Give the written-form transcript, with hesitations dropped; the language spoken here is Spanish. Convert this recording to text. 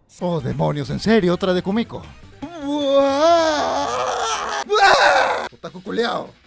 Oh, demonios, en serio, otra de Kumiko. Otaku culeao.